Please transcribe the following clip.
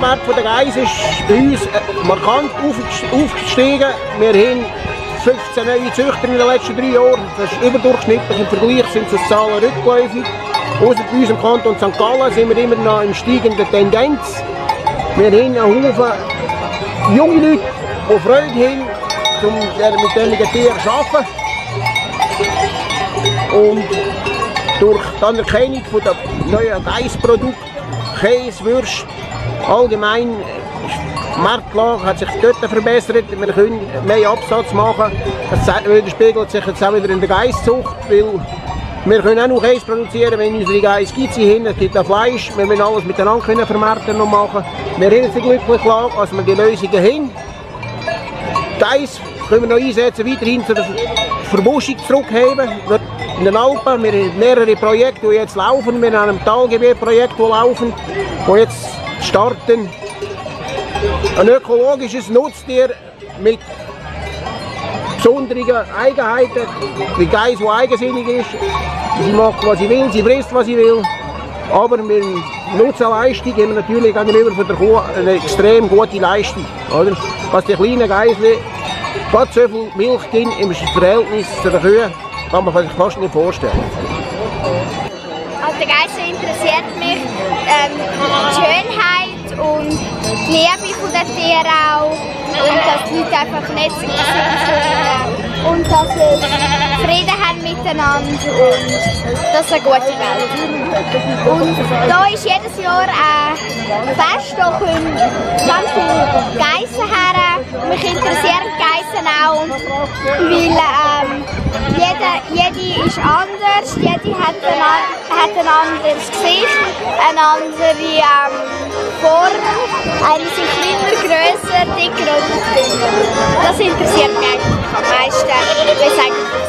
Stellenwert der Geissen ist bei uns markant aufgestiegen. Wir haben 15 neue Züchter in den letzten 3 Jahren. Das ist überdurchschnittlich. Im Vergleich sind die Zahlen rückläufig. Außer bei uns im Kanton St. Gallen sind wir immer noch in steigender Tendenz. Wir haben einen Haufen junge Leute, die Freude haben, mit diesen Tieren zu arbeiten. Und durch die Anerkennung der neuen Geissprodukte, Käse, Würste, allgemein die Marktlage hat sich dort verbessert. Wir können mehr Absatz machen. Das widerspiegelt sich jetzt auch wieder in der Geisszucht, weil wir können auch noch Käse produzieren, wenn unsere Geiss gibt sie hin. Es gibt auch Fleisch. Wir müssen alles miteinander können vermarkten und machen. Wir haben die glückliche Lage, als wir die Lösungen haben. Geiss können wir noch einsetzen, weiterhin zur Verbuschung zurückheben. In den Alpen, wir haben mehrere Projekte, die jetzt laufen. Wir haben ein Talgebiet-Projekt, das laufen, das jetzt starten. Ein ökologisches Nutztier mit besonderen Eigenheiten. Die Geiss, die eigensinnig ist. Sie macht, was sie will, sie frisst, was sie will. Aber mit Nutzen-Leistung haben wir natürlich gegenüber von der Kuh eine extrem gute Leistung. Oder? Was die kleinen Geissli gerade so viel Milch geben im Verhältnis zu den Kühen, kann man sich fast nicht vorstellen. Also der Geiss interessiert mich die Schönheit und die Liebe der Tiere auch. Und dass die Leute einfach nett sind und dass sie Frieden haben miteinander und das ist eine gute Welt. Und da ist jedes Jahr ein Fest, da kommen ganz viele Geissen her. Mich interessieren die Geissen auch, weil jede ist anders, jede hat ein anderes Gesicht, eine andere Form, eine sind kleiner, grösser, dicker und dünner. Das interessiert mich eigentlich am meisten, wie